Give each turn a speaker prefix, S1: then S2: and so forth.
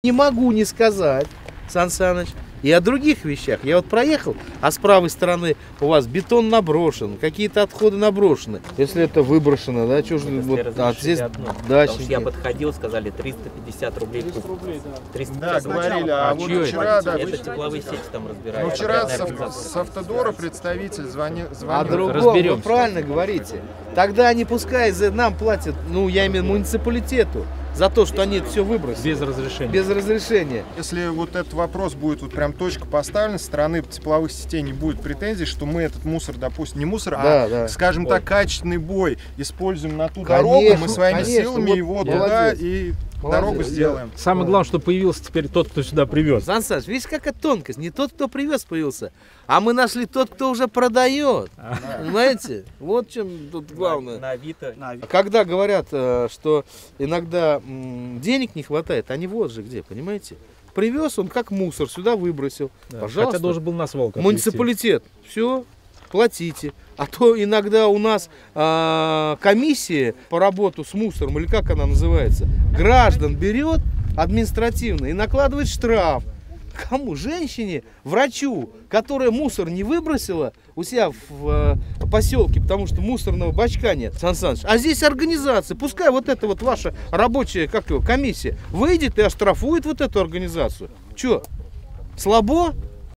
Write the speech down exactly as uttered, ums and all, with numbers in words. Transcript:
S1: Не могу не сказать, Сан Саныч, и о других вещах. Я вот проехал, а с правой стороны у вас бетон наброшен, какие-то отходы наброшены. Если это выброшено, да, что же вот, а здесь дачники.
S2: Я подходил, сказали триста пятьдесят рублей.
S3: триста рублей, да.
S2: триста
S4: Да, говорили, а, а вот вчера, да,
S2: это тепловые сети там разбирают.
S4: Ну, вчера с, с Автодора представитель звонил. звонил.
S1: А другого, вы правильно говорите. Тогда они пускай за нам платят, ну, я имею в виду муниципалитету, за то, что они это все выбросили.
S3: Без разрешения.
S1: Без разрешения.
S4: Если вот этот вопрос будет вот прям точка поставлена, со стороны тепловых сетей не будет претензий, что мы этот мусор, допустим, не мусор, да, а, да. скажем Ой. так, качественный бой используем на ту конечно, дорогу, мы своими конечно, силами вот его молодец. туда и молодец. дорогу сделаем.
S3: Самое главное, что появился теперь тот, кто сюда привез.
S1: Сан Саныч, видишь, какая тонкость. Не тот, кто привез, появился, а мы нашли тот, кто уже продает. А. Понимаете? Вот в чем тут главное.
S2: На Авито.
S1: Когда говорят, что иногда денег не хватает, они вот же где, понимаете? Привез он как мусор, сюда выбросил. Да. Пожалуйста.
S3: Хотя должен был нас волк отвезти.
S1: Муниципалитет. Все, платите. А то иногда у нас а, комиссия по работу с мусором, или как она называется, граждан берет административно и накладывает штраф. Кому? Женщине, врачу, которая мусор не выбросила у себя в э, поселке, потому что мусорного бачка нет, Сан Саныч. А здесь организация, пускай вот эта вот ваша рабочая, как его, комиссия, выйдет и оштрафует вот эту организацию. Че, слабо?